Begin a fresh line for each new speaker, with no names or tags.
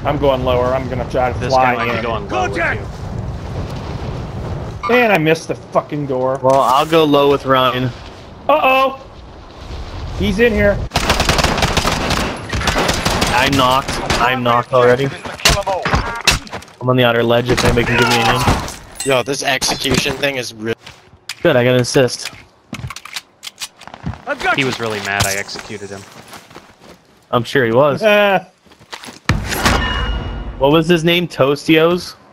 I'm going lower. I'm gonna try to
This guy
fly
might be
in.
going low with you.
And I missed the fucking door.
Well, I'll go low with Ryan.
Uh-oh! He's in here.
I'm knocked. I'm knocked already. I'm on the outer ledge if anybody can give me a hand.
Yo, this execution thing is really...
Good, I got an assist.
He was really mad I executed him.
I'm sure he was. What was his name? Toastios?